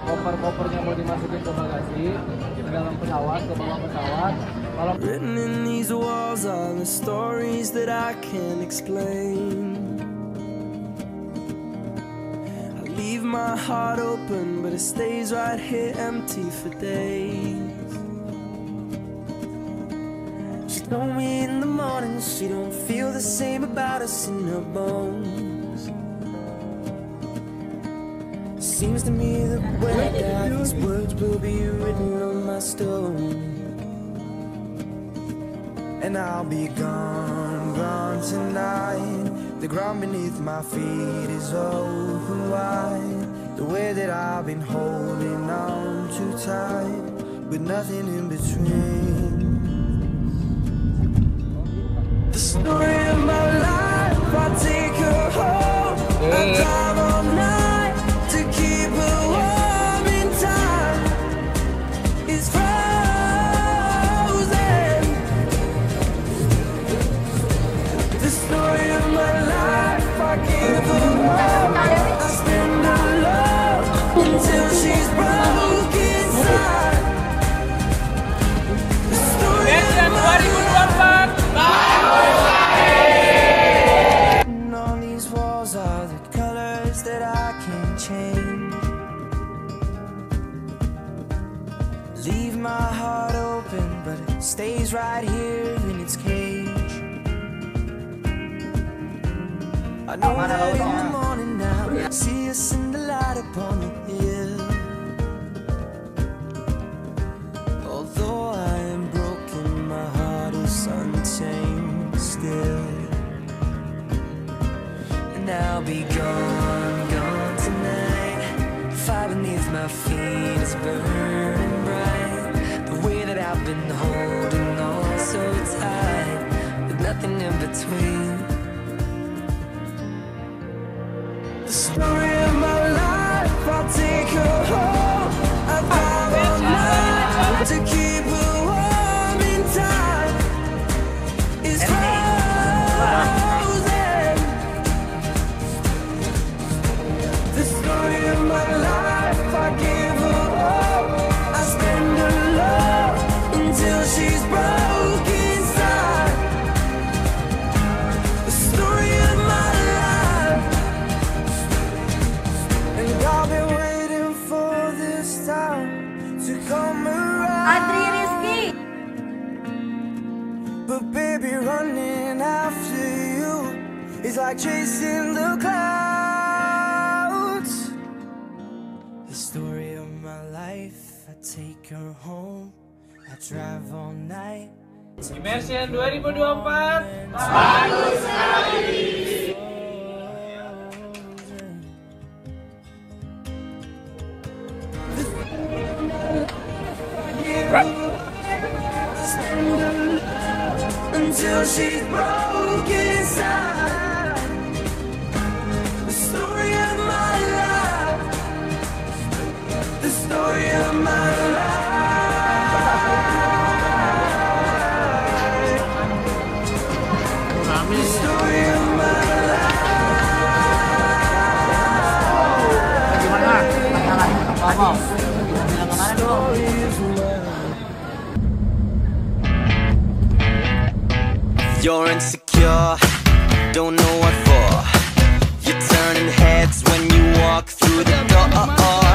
koper-kopernya mau dimasukin ke bagasi, ke dalam pesawat, ke bawah pesawat. Kalau written in these walls are the stories that I can't explain. I leave my heart open, but it stays right here empty for days. She told me in the morning she don't feel the same about us in her bones. Seems to me that when I die, these words will be written on my stone. And I'll be gone, gone tonight. The ground beneath my feet is open wide. The way that I've been holding on too tight, with nothing in between. The story of my life, I take her home. I drive all night to keep her warm in time. It's frozen. The story of my life, I give her home. I spend her love until she's broke inside. The story of my life. And all these walls are the colors that I can't change. Leave my heart open, but it stays right here in its cage. I know that in the morning now, see us in the light upon the hill. Although I am broken, my heart is untamed still. And I'll be gone, gone tonight. Fire beneath my feet is burning bright. The way that I've been holding on so tight, with nothing in between. The story of my life, I'll take her home. I drive all night to keep her warm in time. It's frozen. The story of my life, I give her all. I spend her love until she's broke inside. The story of my life. And I've been waiting for this time to come around. Adri Rizky. But baby, running after you is like chasing the clouds. The story of my life, I take her home, I drive all night. Immersion 2024. Bagus sekali. Until she's broke inside. The story of my life. The story of my life. The story of my life. Gimana? Apa? Yang kemarin dong. You're insecure, don't know what for. You're turning heads when you walk through the door.